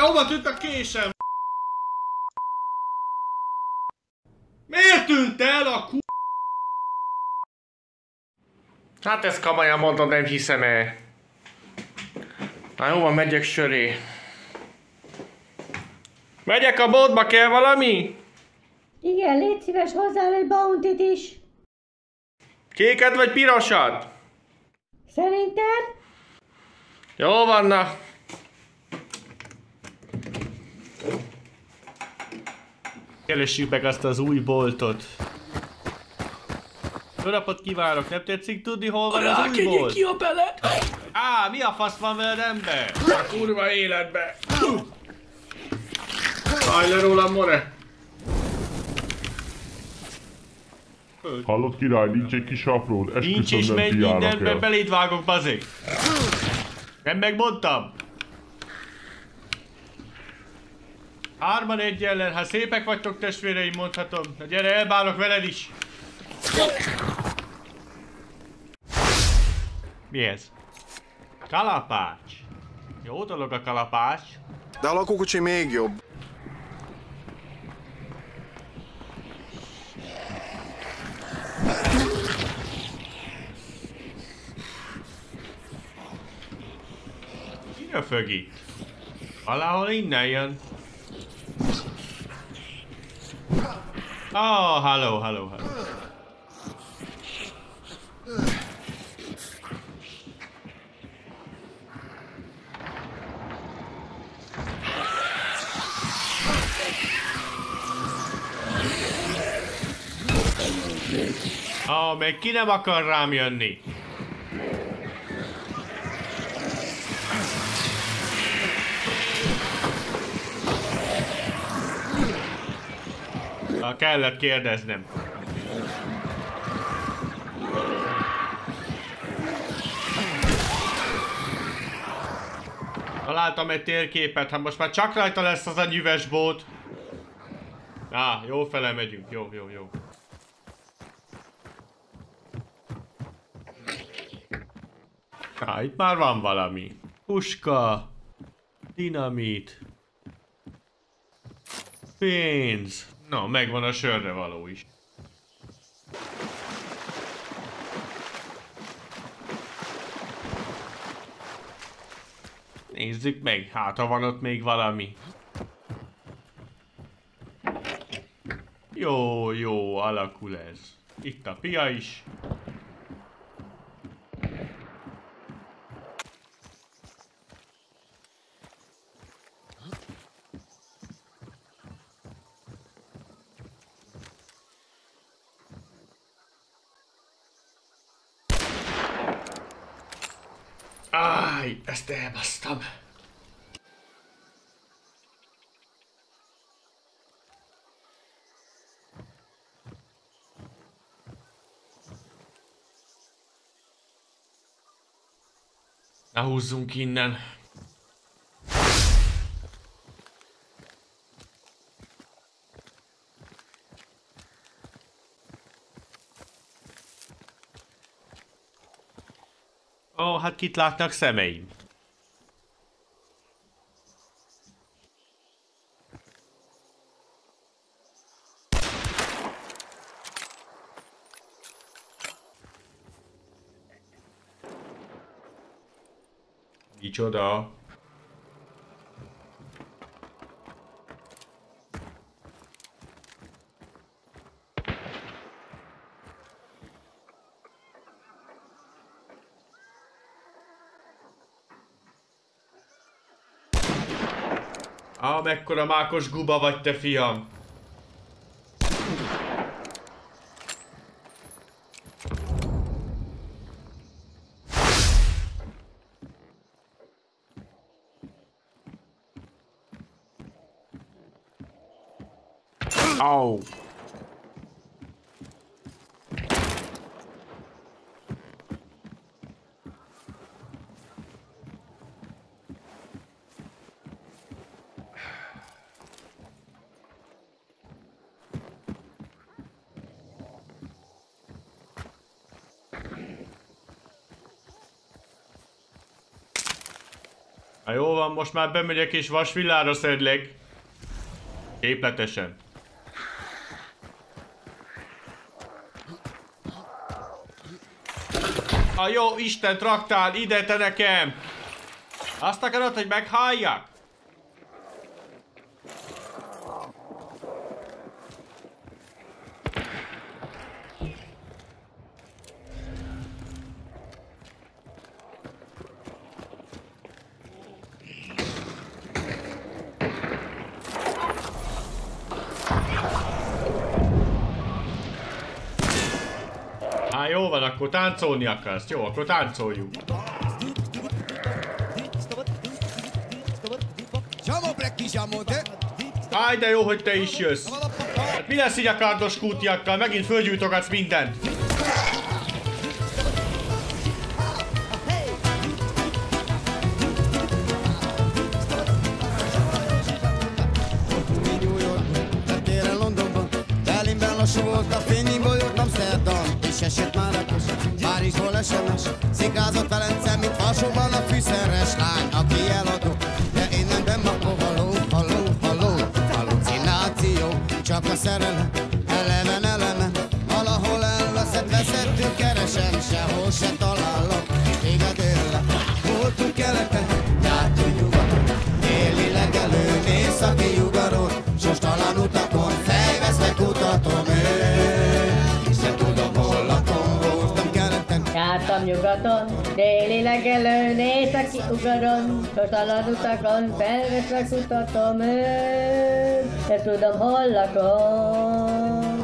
hova tűnt a késem? Miért tűnt el a ku... Hát ezt komolyan mondom, nem hiszem el. Na jó van, megyek söré. Megyek a boltba, kell valami? Igen, légy szíves, hozzá egy bountit is. Kéket vagy pirosat? Szerinted? Jó van, na. Keressük meg azt az új boltot. Jó napot kívánok, nem tetszik tudni, hol van az új bolt? Ki a bele? Á, mi a fasz van veled, ember? A kurva életbe! Állj le rólam, more! Hallod király, nincs egy kis apród, Nincs is, esküszöm nem megy piálnak mindenbe, el. beléd vágok, bazék! Nem megmondtam? 3-1 ellen, hát szépek vagytok testvéreim, mondhatom. Na gyere, elbánok veled is! Mi ez? Kalapács. Jó dolog a kalapács. De a lakókocsi még jobb. Mi röfög itt? Valahol innen jön. Oh, hello. Még ki nem akar rám jönni. Kellett kérdeznem. Találtam egy térképet, hát most már csak rajta lesz az a nyüves bót. Jó fele megyünk, jó. Itt már van valami. Puska. Dinamit. Pénz. Na, megvan a sörre való is. Nézzük meg, hát ha van ott még valami. Jó, alakul ez. Itt a pia is. Ezt elbasztam. Na húzzunk innen. Hát kit látnak szemeim? Micsoda? Mekkora mákos guba vagy te, fiam! Au! Ha jó van, most már bemegyek és vasvillára szedlek. Képletesen. A jó Istent raktál ide te nekem! Azt akarod, hogy meghalljak? Jó van, akkor táncolni akarsz. Jó, akkor táncoljunk. Áj, de jó, hogy te is jössz. Hát mi lesz így a kardos kútiakkal? Megint fölgyújtogatsz mindent. Esett már a kos, Párizsból SMS, szikrázott Velence, mint Varsóban a fűszeres lány, aki eladó, de innen bemapó, halucináció, csak a szerelem, elemen, valahol elveszett, veszettünk, keresem, sehol se találok, téged élle, voltunk keleten, jártunk nyugaton, déli legelőn, északi nyugaton, sos talán utakon, fejveszve kutatom Jártam nyugaton, déli legelőn, északi ugaron, sostalan utakon, felveszve kutatom őt, de tudom hol lakom.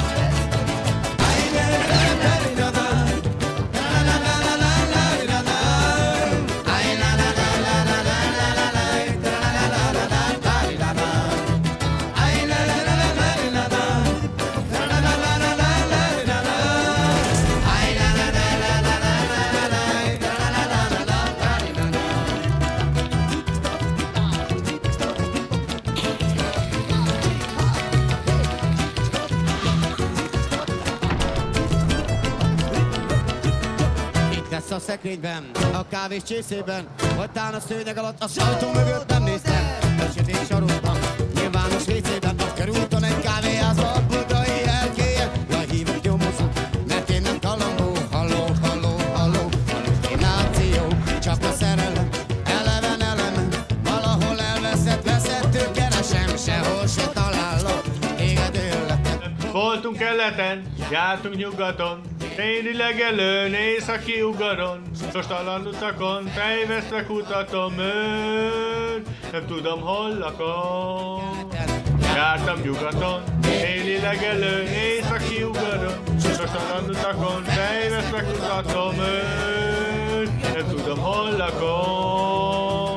A szekrényben, a kávés csészében, vagy tán a szőnyeg alatt, a sajtó mögött nem néztem. A sötét sarokban, nyilvános vécében, a körúton egy kávéházba, a budai elkéje. Jaj, hívok nyomozók, mert én nem kalambó. Halló, halucináció, csak a szerelem, elemen, valahol elveszett, veszettől keresem, sehol se találok, téged életen. Voltunk keleten, jártunk nyugaton, déli legelőn, északi ugaron, sostalan utakon, fejvesztve kutatom őt, nem tudom hol lakom. Jártam nyugaton, déli legelőn, északi ugaron, sostalan utakon, fejvesztve kutatom őt, nem tudom hol lakom.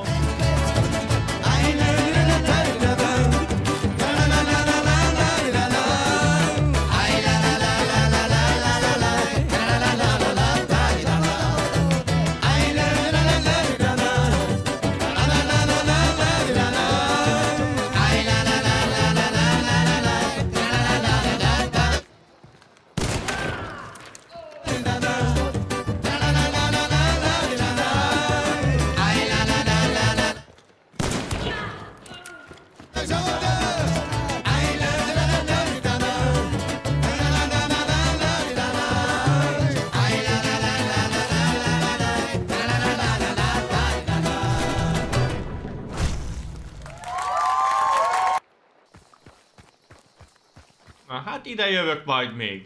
Na hát ide jövök majd még.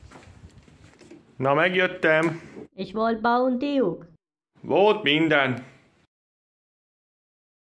Na megjöttem. És volt bountyjuk? Volt minden.